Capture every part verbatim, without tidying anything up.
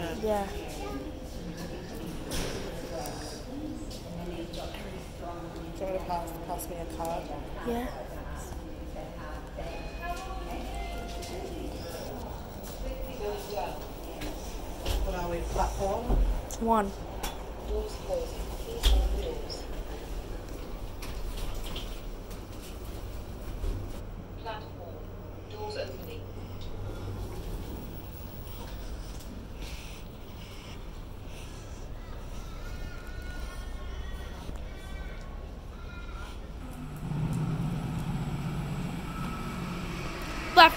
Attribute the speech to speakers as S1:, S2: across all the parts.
S1: it?
S2: Yeah.
S1: Do you want to pass, pass me a card?
S2: Yeah.
S1: What are we, platform?
S2: One.
S3: Doors closing. Please hold the doors. Platform. Doors opening.
S2: Black.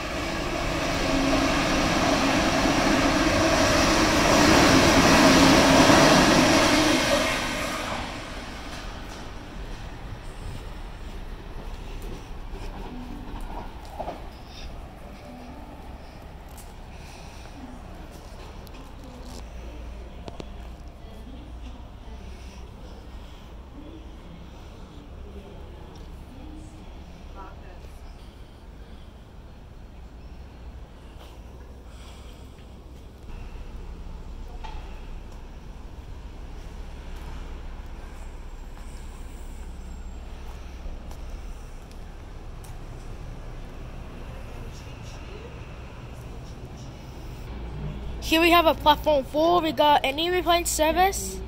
S2: Here we have a platform four. We got any replaying service.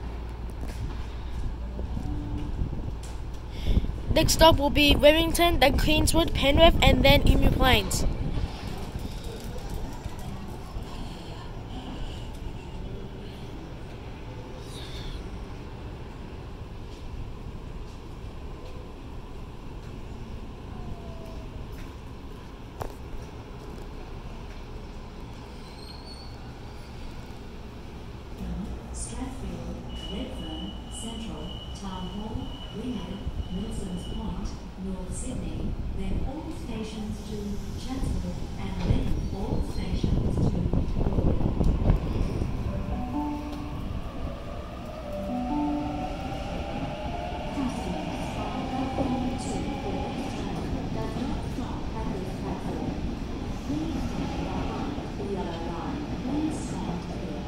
S2: Next stop will be Remington, then Queenswood, Penrith, and then Emu Plains.
S4: Central, Town Hall, Wynyard, Milsons Point, North Sydney, then all stations to Chatswood, and then all stations to Gordon. Customers on platform two or does not stop at this platform. Please stay behind the yellow line. Please stand clear.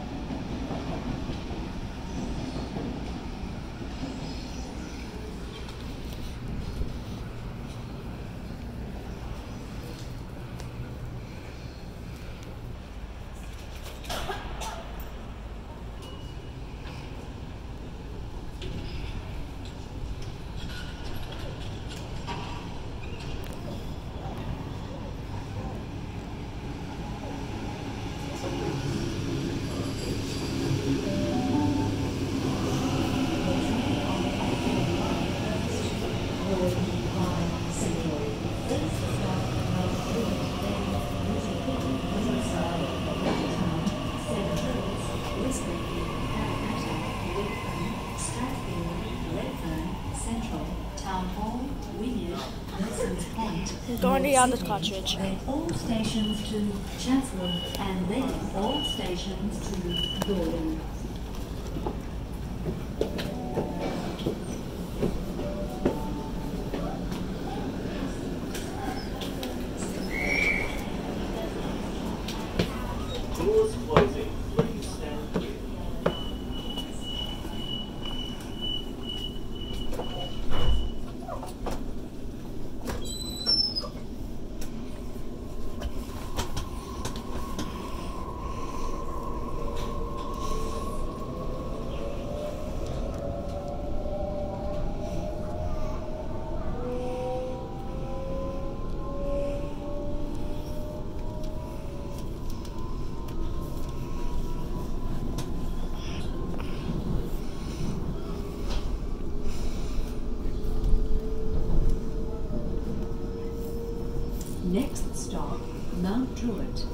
S2: Going to the other cartridge.
S4: Then all stations to Chatswood, and then all stations to Gordon.
S5: Doors closing. Please stand clear.
S4: Next stop, Mount Druitt.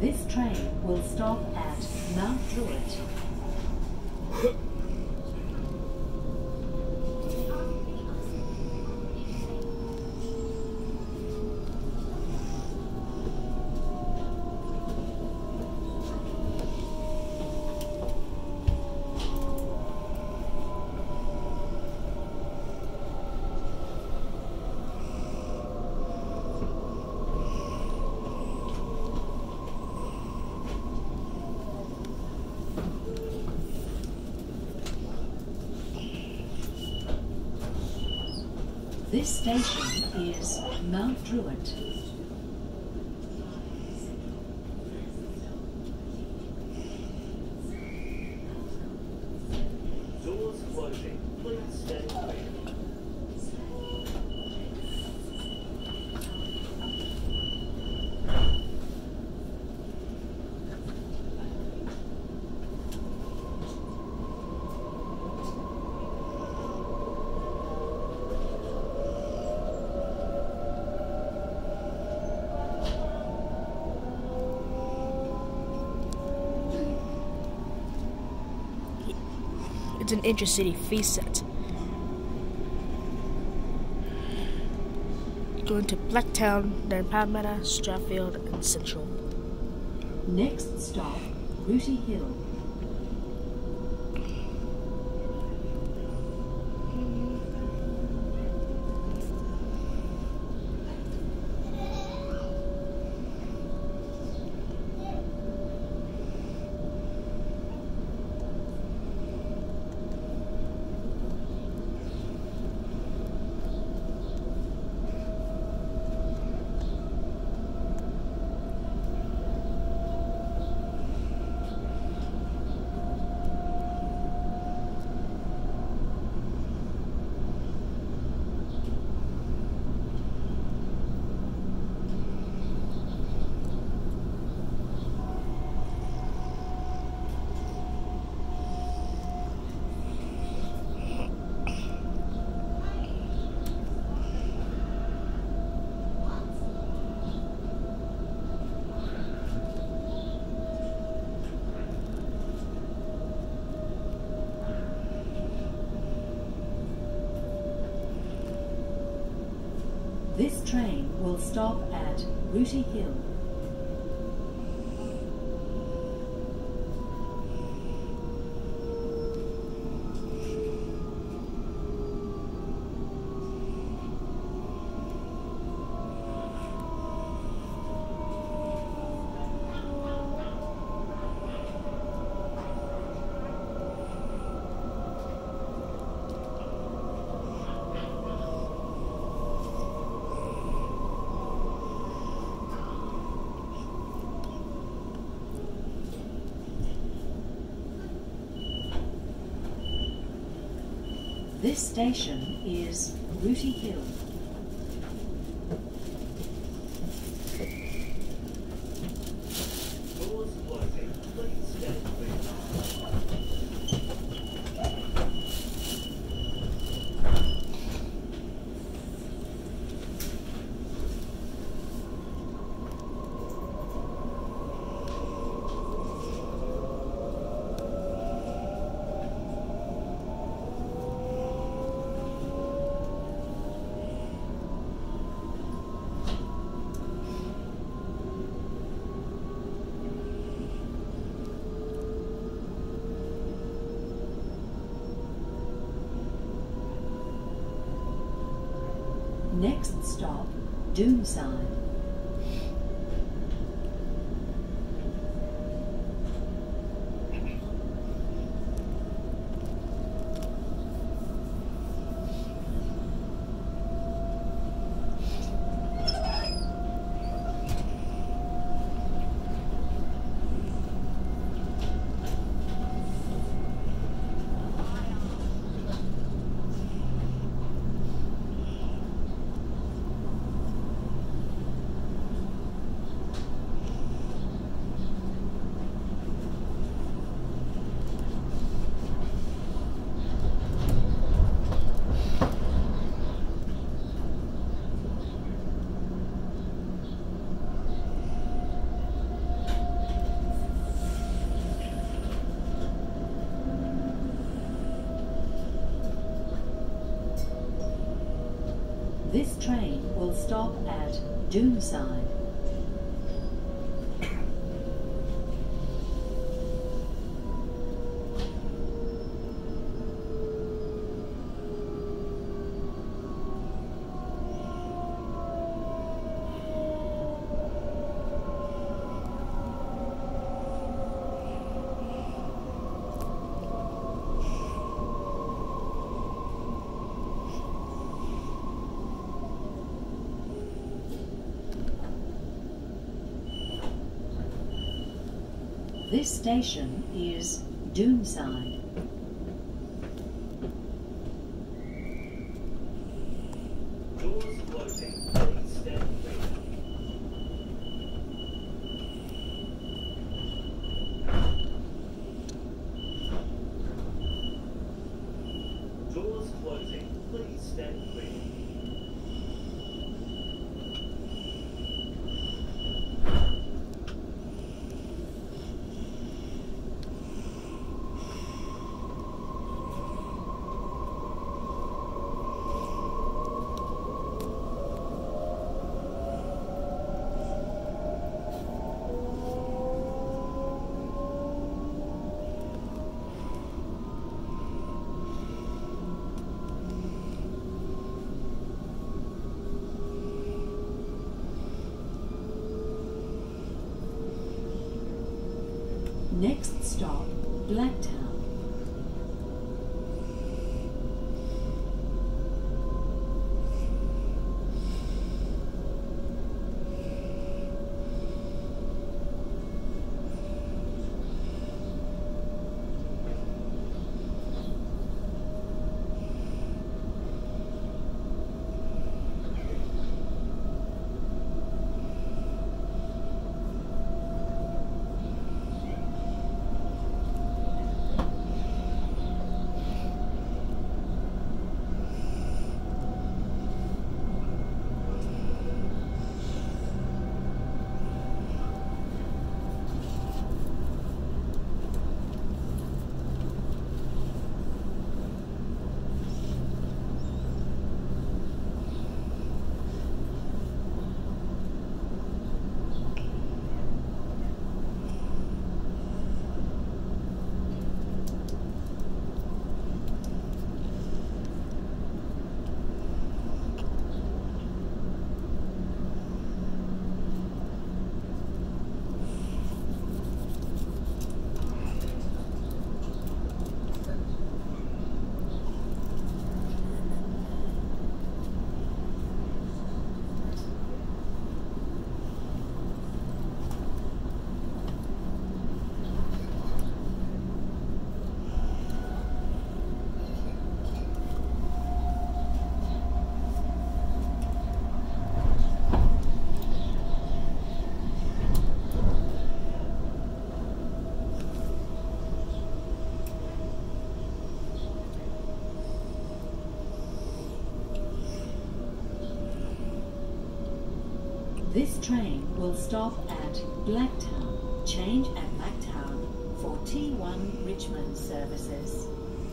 S4: This train will stop at Mount Druitt. This station is Mount Druitt.
S5: Doors closing. Please stand clear.
S2: It's an intercity feast set. Going to Blacktown, then Palmetto, Strathfield, and Central.
S4: Next stop, Rooty Hill. This train will stop at Rooty Hill. This station is Rooty Hill.
S5: Doors closing. Please stand clear.
S4: Next stop, Doonside. This train will stop at Doonside. This station is Doonside.
S5: Doors closing. Please stand clear. Doors closing. Please stand clear.
S4: Next stop, Blacktown. This train will stop at Blacktown. Change at Blacktown for T one Richmond services.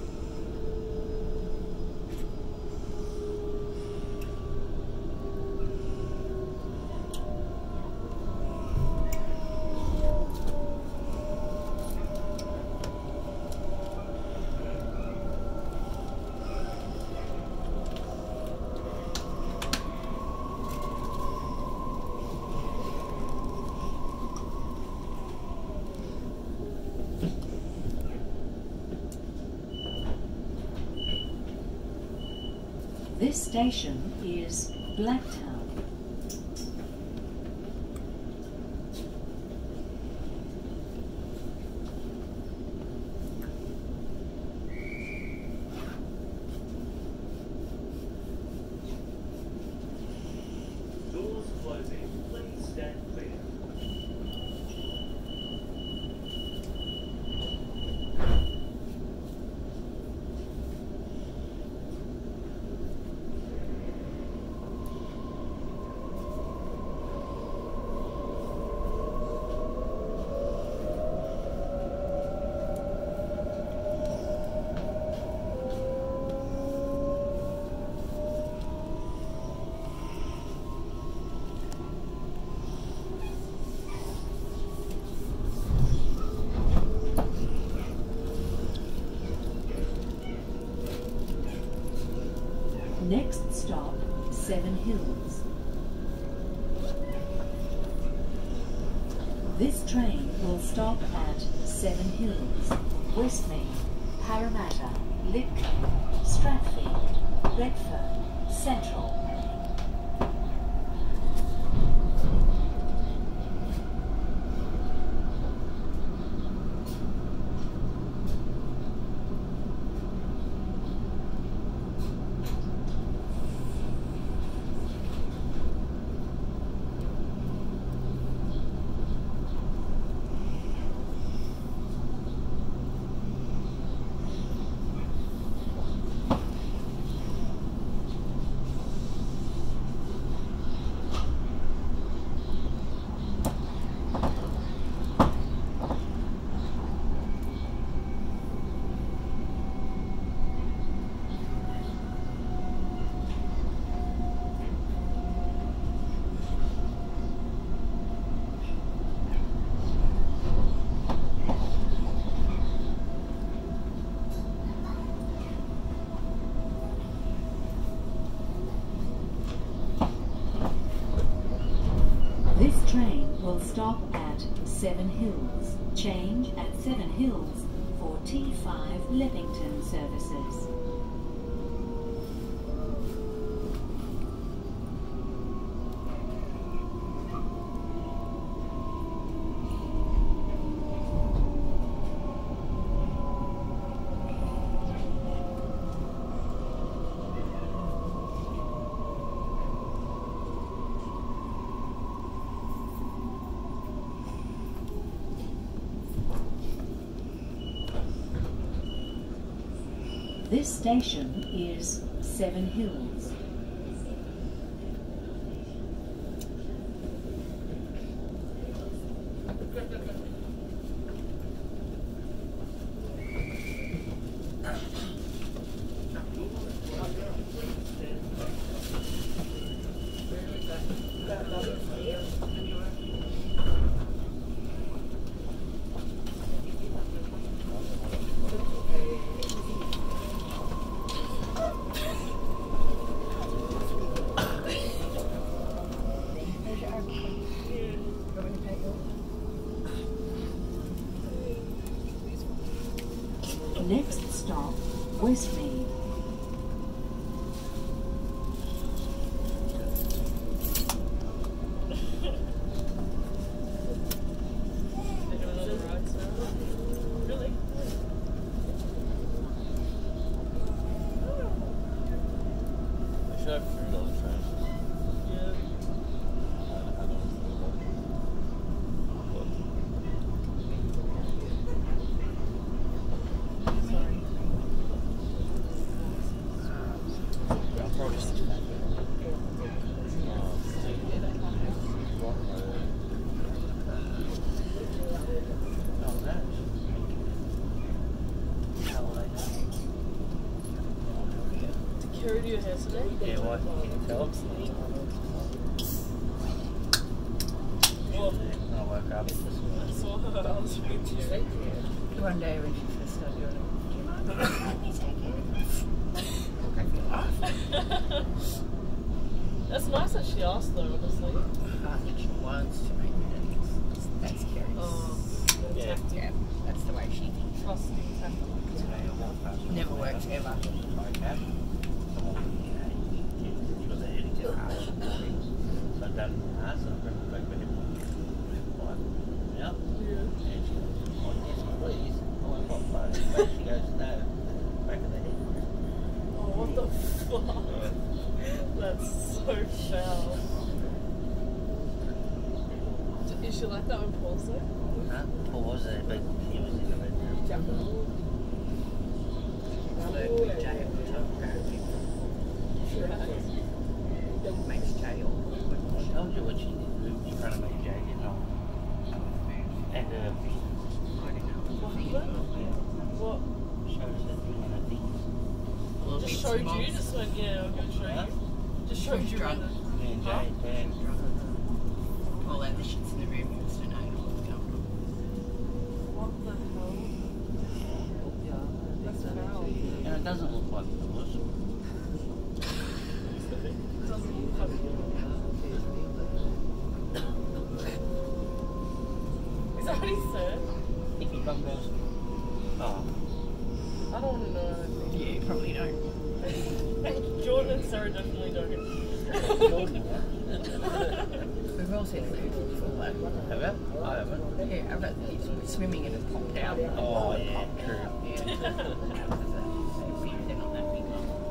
S4: This station is Blacktown.
S5: Doors closing. Please stand clear.
S4: Next stop, Seven Hills. This train will stop at Seven Hills, Westmead, Parramatta, Lidcombe, Stratfield, Redfern, Central. This train will stop at Seven Hills. Change at Seven Hills for T five Leppington services. This station is Seven Hills. Next stop, Westmead.
S2: Carrie, do your hair today?
S6: Yeah, what? Tell them.
S2: Well,
S6: I woke up.
S2: I saw her. I was really cute.
S1: One day when she first started doing it, do you mind let me take it?
S2: That's nice that she asked though, honestly.
S1: I think she wants to make minutes. That's Carrie's.
S2: Oh,
S6: Yeah.
S1: Yeah, that's the way she thinks.
S2: trusting tackle.
S6: Today I walked past.
S1: Never works ever.
S6: My cab. He was ahead of the house. So I done the house and I went back with him. Like, yeah.
S2: Yeah.
S6: And she goes, oh yes please. I went, what phone? She goes, no. Back of the head.
S2: Oh, what the fuck? That's so foul. Is she like that when Paul's there?
S6: Huh? Paul was there, but he was in the bedroom.
S1: Jay at the top, apparently. Makes Jay awkward.
S6: I told you what she did in front of me, Jay, didn't I? And uh,
S2: What?
S6: shows that doing the things.
S2: Just showed you? Just went, yeah, I'm going to show
S6: Huh?
S2: you. Just showed you.
S1: Drunk.
S6: Me and Jay, Jay.
S1: All out the shits in the room, wants to know what's going on.
S2: What the hell? That's foul.
S6: And it doesn't look like it was.
S7: he said?
S6: Icky bum goes. Oh.
S7: I don't want to know.
S1: Yeah, you probably don't.
S7: Jordan and Sarah definitely don't.
S1: We've all seen movies before, like.
S6: Have you? I haven't.
S1: Yeah, I've got these swimming and it popped out.
S6: Oh, yeah, true.
S1: Yeah. They're not that big.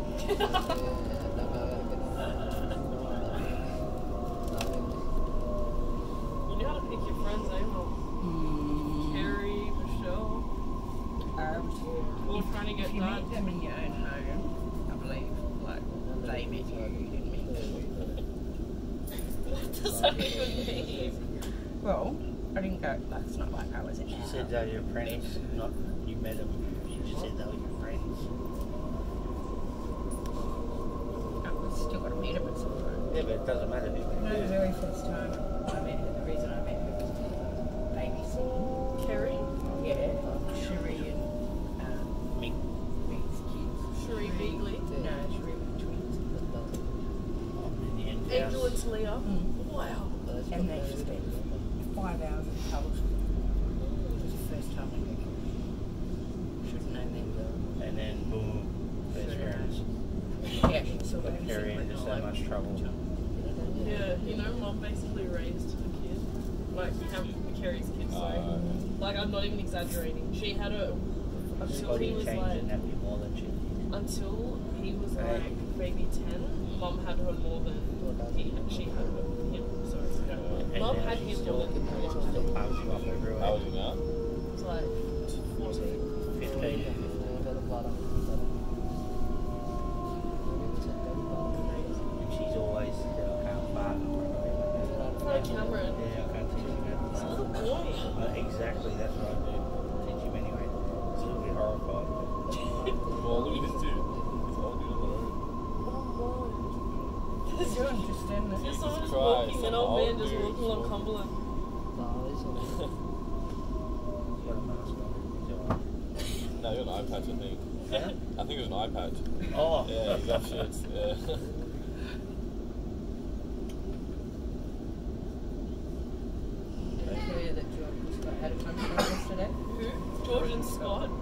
S7: You know how to pick your friends, eh? Well, Carrie, Michelle.
S1: Um,
S7: We're trying to
S1: if
S7: get
S1: you
S7: that.
S1: meet them in your own home, I believe, like, they met you, you didn't meet them.
S7: What does that even mean?
S1: Well, I didn't go, like, it's not like I was
S6: She
S1: out.
S6: said they were your friends, not you met them. She just said they were your friends.
S1: I was still got to meet them at some point.
S6: Yeah, but it doesn't matter who
S1: No,
S6: met
S1: the
S6: you.
S1: very first time I met her, the reason I met her was babysitting.
S7: Carrie?
S1: Yeah, Cherie and um,
S6: Me.
S1: Meg's kids.
S7: Cherie Beagley?
S1: No, Cherie were twins.
S7: Angel and Talia?
S1: Mm.
S7: Wow.
S1: And they spent five hours in college. It was the first time I met her. Should have known then.
S6: And then boom, best friends.
S1: Yeah, she saw
S6: Got Carrie into so much trouble.
S7: Yeah, you know, Mom basically raised the kid. Like, Cam- Carrie's kid, sorry. Like, I'm not even exaggerating. She had a. Until he
S6: Body
S7: was
S6: changed
S7: like.
S6: and happy more than she did.
S7: Until he was
S6: Right.
S7: like maybe ten, Mum had her more than he had, she had her, him. Sorry.
S6: And
S7: Mum
S6: now
S7: had
S6: she
S7: him
S6: still,
S7: more than Mum had
S6: still
S7: him.
S6: pumps you up everywhere.
S8: How old are you now?
S7: It's like fourteen.
S6: fifteen. And she's always said, I can't fart.
S7: Like Cameron.
S6: Yeah, I can't teach him how to
S7: It's a
S6: fart.
S7: little boy.
S6: Uh, exactly, that's what I do. Teach him anyway. It's a little bit horrified.
S8: Well, look at this dude. He's old dude on the road.
S1: It's so interesting.
S7: Just someone just
S8: Christ,
S7: walking, an
S8: some
S7: old man
S8: old
S7: just
S8: dude
S7: walking along
S8: walking.
S7: Cumberland.
S6: He's got a mask on. He's alright.
S8: No, you got an eye patch, I think.
S6: Huh?
S8: I think it was an eye patch.
S6: Oh.
S8: Yeah, he's off shit. Yeah.
S1: Did I tell you that George Scott had a function yesterday?
S7: Who? George and Scott.